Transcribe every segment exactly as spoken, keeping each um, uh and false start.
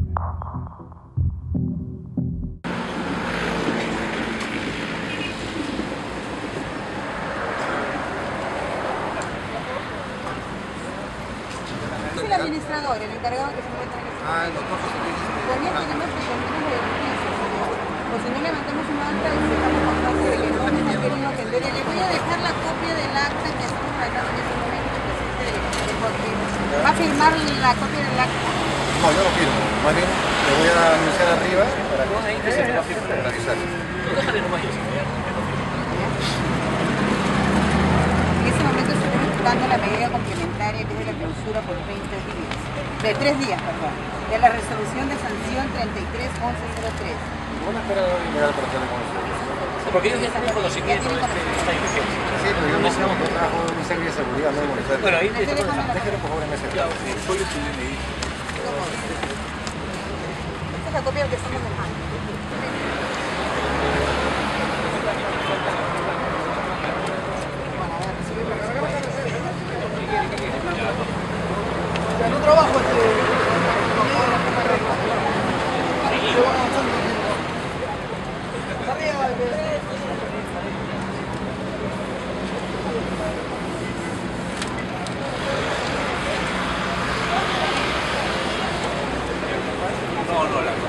Es el administrador, el encargado que se encuentra en ese momento. Ah, el doctor José Luis. Con él tenemos que terminar de justicia, señor. O si no levantamos una acta y estamos con caso de que no nos han querido atender. Y le voy a dejar la copia del acta que estamos tratando en ese momento, el presidente de, de Jorge. ¿Va a firmar la copia del acta? No, yo no firmo. Más bien le voy a anunciar arriba para que se va a firmar para avisar. No, déjale nomás yo, señor. En ese momento estoy ejecutando la medida complementaria que es de la clausura por treinta días. De tres días, perdón. De la resolución de sanción treinta y tres once cero tres. ¿Una esperada legal para hacerle con ustedes? Porque ellos ya tienen conocimiento de esta diligencia. Sí, pero yo no sé, yo trabajo en un ministerio de seguridad, no de molestar. Bueno, ahí te Déjelo por favor en ese ya, caso. soy el estudiante de ahí. Esta es la copia que estamos dejando. Ya no trabajo este. No, no, la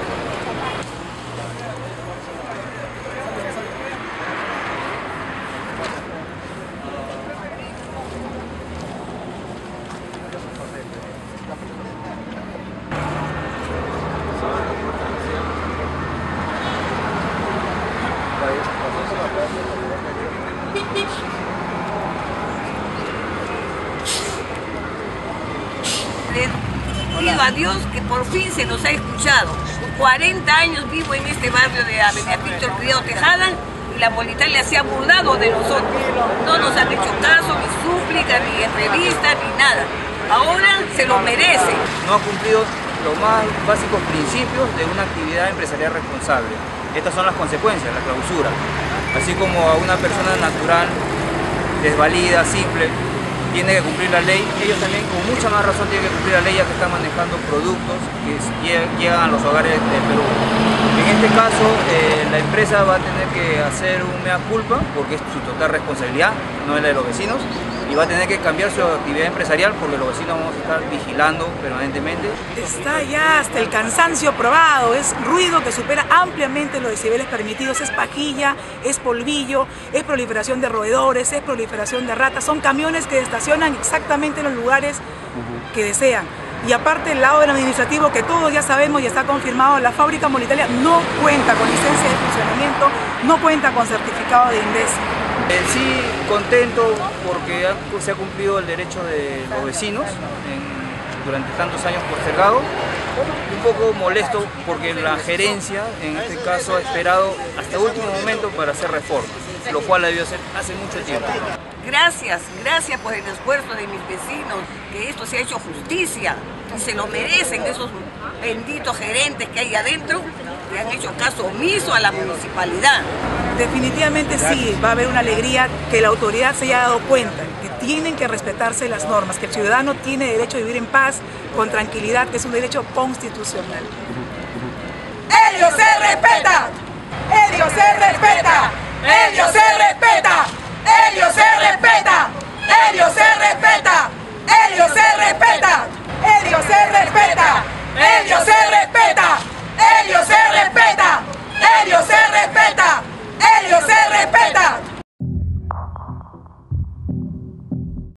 Le pido a Dios que por fin se nos ha escuchado. cuarenta años vivo en este barrio de Avenida Víctor Criado Tejada y la Politalia se ha burlado de nosotros. No nos han hecho caso, ni súplica, ni entrevista, ni nada. Ahora se lo merece. No ha cumplido los más básicos principios de una actividad empresarial responsable. Estas son las consecuencias, la clausura. Así como a una persona natural, desvalida, simple, tiene que cumplir la ley, ellos también con mucha más razón tienen que cumplir la ley ya que están manejando productos que llegan a los hogares del Perú. En este caso, eh, la empresa va a tener que hacer un mea culpa porque es su total responsabilidad, no es la de los vecinos, y va a tener que cambiar su actividad empresarial porque los vecinos vamos a estar vigilando permanentemente. Está ya hasta el cansancio probado, es ruido que supera ampliamente los decibeles permitidos, es pajilla, es polvillo, es proliferación de roedores, es proliferación de ratas, son camiones que estacionan exactamente en los lugares que desean. Y aparte el lado del administrativo que todos ya sabemos y está confirmado, la fábrica Molitalia no cuenta con licencia de funcionamiento, no cuenta con certificado de INDECI. Eh, sí, contento porque ha, se ha cumplido el derecho de los vecinos en, durante tantos años postergado. Un poco molesto porque la gerencia, en este caso, ha esperado hasta el último momento para hacer reformas, lo cual la debió hacer hace mucho tiempo. Gracias, gracias por el esfuerzo de mis vecinos, que esto se ha hecho justicia y se lo merecen esos benditos gerentes que hay adentro que han hecho caso omiso a la municipalidad. Definitivamente sí, va a haber una alegría que la autoridad se haya dado cuenta, que tienen que respetarse las normas, que el ciudadano tiene derecho a vivir en paz, con tranquilidad, que es un derecho constitucional. ¡Ellos se respetan! ¡Ellos se respetan! ¡Ellos se respetan! ¡Ellos se respetan! ¡Ellos se respetan! ¡Ellos se respetan! ¡Ellos se respetan!